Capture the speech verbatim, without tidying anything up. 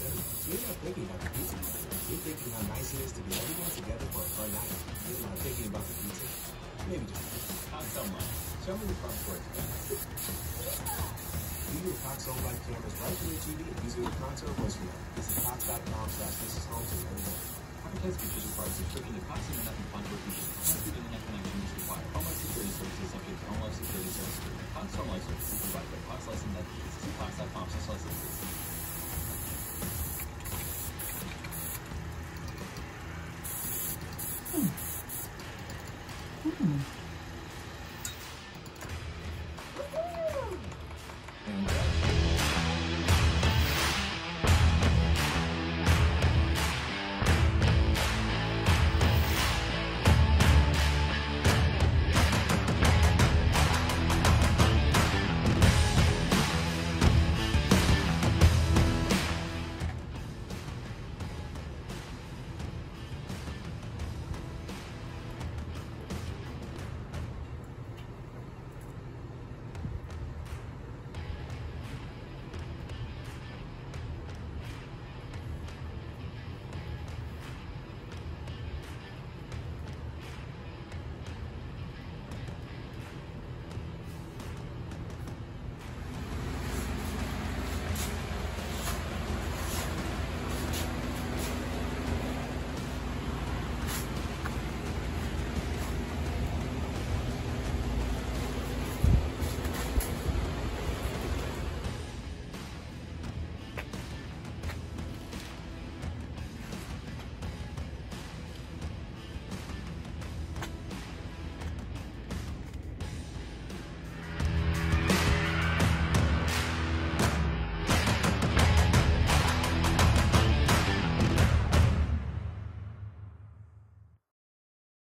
together. So you're not thinking about the pizza. You're thinking how nice it is to be everyone together for a fun night. You're not thinking about the pizza. Maybe just Cox Online. Show me the Cox work. View your Cox Home Light cameras right from your T V using your console voice remote. Visit Cox dot com slash This Is Home to learn more. Advertise features required subscription to Cox Internet and Fund features. Home internet connection is required. Home Life Security Services subject to Home Life Security Services. Cox Home Life Services provided by Cox Licensed Entities. See Cox dot com slash licenses.